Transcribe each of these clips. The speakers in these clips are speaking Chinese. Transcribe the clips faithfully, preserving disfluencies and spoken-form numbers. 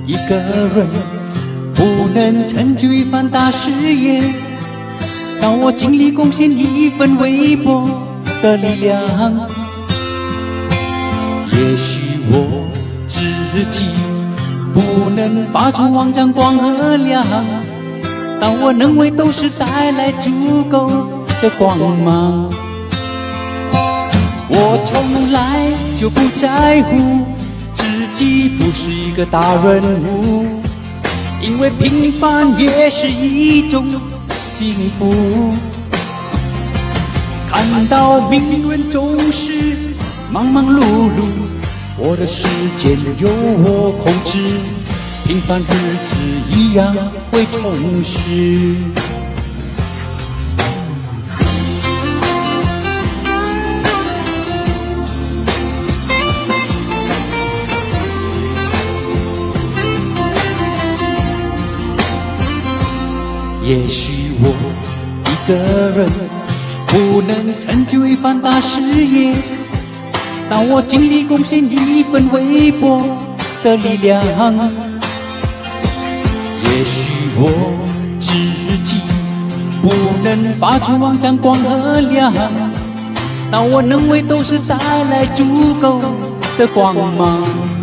一个人不能成就一番大事业，当我尽力贡献一份微薄的力量。也许我自己不能发出万丈光和亮，但我能为斗士带来足够的光芒。我从来就不在乎自己不是一个大人物，因为平凡也是一种幸福。看到命运总是忙忙碌碌，我的时间由我控制，平凡日子一样会充实。也许我一个人不能成就一番大事业，但我尽力贡献一份微薄的力量。也许我自己不能发出万丈光和亮，但我能为斗士带来足够的光芒。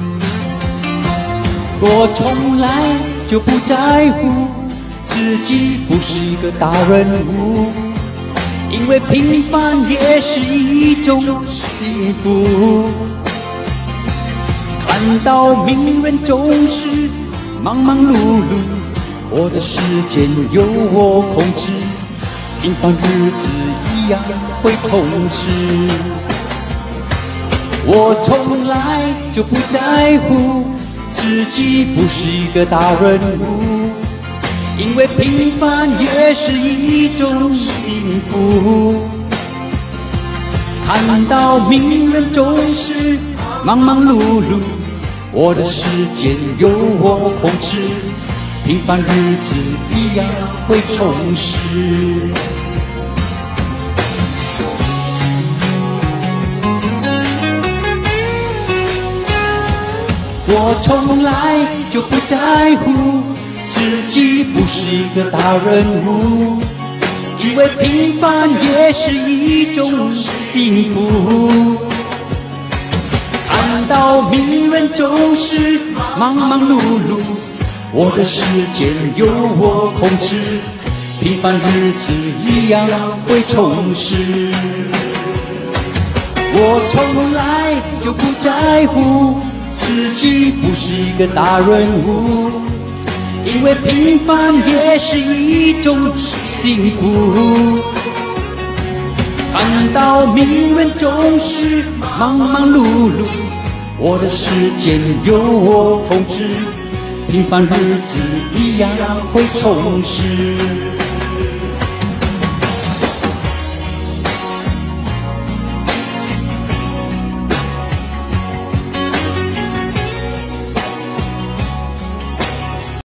我从来就不在乎自己不是一个大人物，因为平凡也是一种幸福。看到命运总是忙忙碌碌，我的时间由我控制，平凡日子一样会充实。我从来就不在乎自己不是一个大人物，因为平凡也是一种幸福。看到命运总是忙忙碌碌，我的时间由我控制，平凡日子一样会充实。我从来就不在乎自己不是一个大人物，因为平凡也是一种幸福。看到命运总是忙忙碌碌，我的时间由我控制，平凡日子一样会充实。我从来就不在乎自己不是一个大人物，因为平凡也是一种幸福。看到命运总是忙忙碌碌，我的时间由我控制，平凡日子一样会充实。